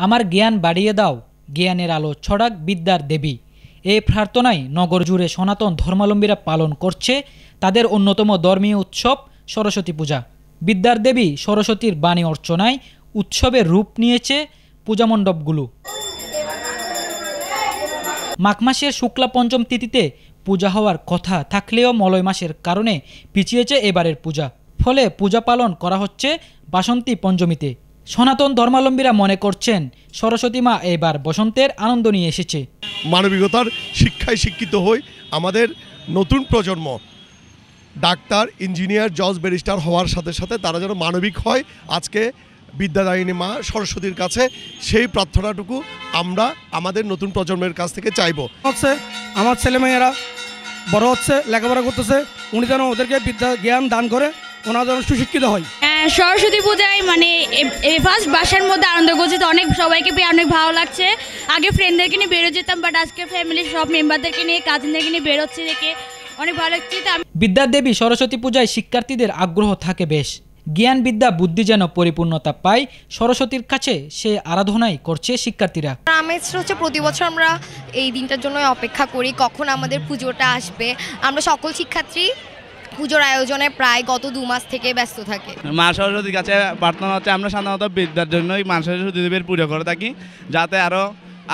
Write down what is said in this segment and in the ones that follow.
আমার জ্ঞান বাড়িয়ে দাও, জ্ঞানের আলো ছড়াক বিদ্যার দেবী। এই প্রার্থনায় নগর জুড়ে সনাতন ধর্মাবলম্বীরা পালন করছে তাদের অন্যতম ধর্মীয় উৎসব সরস্বতী পূজা। বিদ্যার দেবী সরস্বতীর বাণী অর্চনায় উৎসবের রূপ নিয়েছে পূজামণ্ডপগুলো। মাঘ মাসের শুক্লা পঞ্চম তিথিতে পূজা হওয়ার কথা থাকলেও মলয় মাসের কারণে পিছিয়েছে এবারের পূজা। ফলে পূজা পালন করা হচ্ছে বাসন্তী পঞ্চমীতে। সনাতন ধর্মাবলম্বীরা মনে করছেন সরস্বতী মা এবার বসন্তের আনন্দ নিয়ে এসেছে। মানবিকতার শিক্ষায় শিক্ষিত হই আমাদের নতুন প্রজন্ম ডাক্তার, ইঞ্জিনিয়ার, জজ, ব্যারিস্টার হওয়ার সাথে সাথে তারা যেন মানবিক হয়। আজকে বিদ্যাদায়িনী মা সরস্বতীর কাছে সেই প্রার্থনাটুকু আমরা আমাদের নতুন প্রজন্মের কাছ থেকে চাইব। হচ্ছে আমার ছেলেমেয়েরা বড় হচ্ছে, লেখাপড়া করতেছে, উনি যেন ওদেরকে বিদ্যা জ্ঞান দান করে, ওনারা যেন সুশিক্ষিত হয়। সরস্বতী পূজায় মানে ফার্স্ট বাসার মধ্যে আনন্দ করছে, তো অনেক সবাইকে পেয়ে অনেক ভালো লাগছে। আগে ফ্রেন্ডদেরকে নিয়ে বেরো যেতাম, বাট আজকে ফ্যামিলির সব মেম্বারদেরকে নিয়ে, কাজিনদেরকে নিয়ে বেরোচ্ছে দেখে অনেক ভালো লাগছে। বিদ্যার দেবী সরস্বতী পূজায় শিক্ষার্থীদের আগ্রহ থাকে বেশ। জ্ঞান, বিদ্যা, বুদ্ধি যেন পরিপূর্ণতা পায়, সরস্বতীর কাছে সে আরাধনাই করছে শিক্ষার্থীরা। আমেজটা হচ্ছে প্রতি বছর আমরা এই দিনটার জন্য অপেক্ষা করি, কখন আমাদের পুজোটা আসবে। আমরা সকল শিক্ষার্থী পুজোর আয়োজনে প্রায় গত 2 মাস থেকে ব্যস্ত থাকে। মা সরস্বতীর কাছে প্রার্থনা হচ্ছে আমরা সাধারণত বিদ্যার জন্যই মা সরস্বতী দেবীর পুজো করে থাকি, যাতে আরও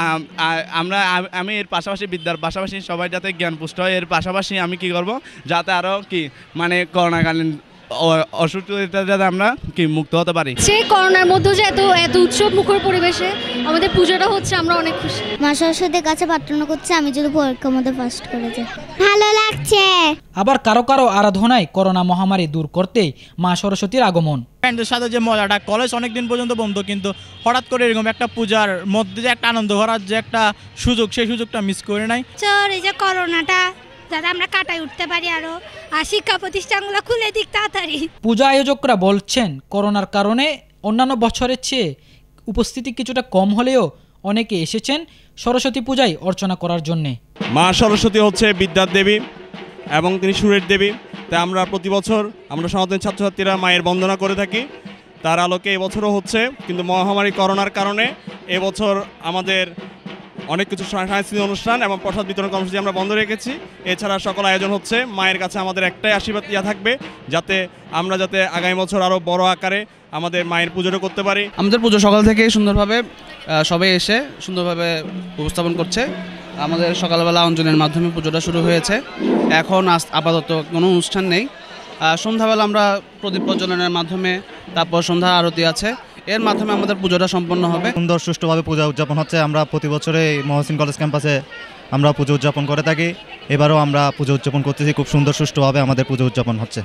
আমি এর পাশাপাশি বিদ্যার পাশাপাশি সবাই যাতে জ্ঞান পুষ্ট হয়। এর পাশাপাশি আমি কি করব যাতে আরও কি মানে করোনাকালীন অসুস্থতা যাতে আমরা কি মুক্ত হতে পারি। সে করোনার মধ্যে যে এত উৎসব মুখর পরিবেশে আমাদের পুজোটা হচ্ছে, আমরা অনেক খুশি। মা সরস্বতীর কাছে প্রার্থনা করছে আমি যদি পরীক্ষার মধ্যে ফার্স্ট করে যাই, ভালো লাগছে। আবার কারো কারো আরাধনায় করোনা মহামারী দূর করতেই মা সরস্বতীর আগমন। ফ্রেন্ডদের সাথে যে মজাটা, কলেজ অনেকদিন পর্যন্ত বন্ধ, কিন্তু হঠাৎ করে এরকম একটা পূজার মধ্যে যে একটা আনন্দ করার যে একটা সুযোগ, সেই সুযোগটা মিস করে নাই। এই যে করোনাটা যাতে আমরা কাটাই উঠতে পারি, আরো আর শিক্ষা প্রতিষ্ঠানগুলো খুলে দিক তাড়াতাড়ি। পূজা আয়োজকরা বলছেন করোনার কারণে অন্যান্য বছরের চেয়ে উপস্থিতি কিছুটা কম হলেও অনেকে এসেছেন সরস্বতী পূজায় অর্চনা করার জন্যে। মা সরস্বতী হচ্ছে বিদ্যার দেবী এবং তিনি সুরের দেবী। তাই আমরা প্রতি বছর আমরা সনাতন ছাত্রছাত্রীরা মায়ের বন্দনা করে থাকি। তার আলোকে এবছরও হচ্ছে, কিন্তু মহামারী করোনার কারণে এবছর আমাদের অনেক কিছু সাংস্কৃতিক অনুষ্ঠান এবং প্রসাদ বিতরণ কর্মসূচি আমরা বন্ধ রেখেছি। এছাড়া সকল আয়োজন হচ্ছে। মায়ের কাছে আমাদের একটাই আশীর্বাদ থাকবে যাতে আমরা আগামী বছর আরও বড় আকারে আমাদের মায়ের পুজোটা করতে পারি। আমাদের পুজো সকাল থেকে সুন্দরভাবে সবাই এসে সুন্দরভাবে উপস্থাপন করছে। আমাদের সকালবেলা অঞ্জনের মাধ্যমে পুজোটা শুরু হয়েছে। এখন আপাতত কোনো অনুষ্ঠান নেই। সন্ধ্যাবেলা আমরা প্রদীপ প্রজ্বলনের মাধ্যমে, তারপর সন্ধ্যা আরতি আছে, এর মাধ্যমে আমাদের পুজোটা সম্পন্ন হবে। সুন্দর সুষ্ঠুভাবে পূজা উদযাপন হচ্ছে। আমরা প্রতি বছরে মহসিন কলেজ ক্যাম্পাসে আমরা পুজো উদযাপন করে থাকি। এবারও আমরা পুজো উদযাপন করতেছি, খুব সুন্দর সুষ্ঠুভাবে আমাদের পুজো উদযাপন হচ্ছে।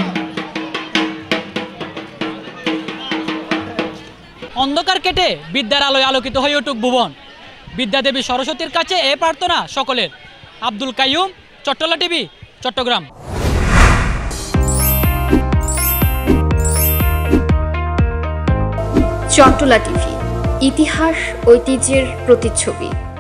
অন্ধকার কেটে বিদ্যার আলোয় আলোকিত হয়ে উঠুক ভুবন। বিদ্যাদেবী সরস্বতীর কাছে এ প্রার্থনা সকলের। আব্দুল কাইয়ুম, চট্টলা টিভি, চট্টগ্রাম। চট্টলা টিভি, ইতিহাস ঐতিহ্যের প্রতিচ্ছবি।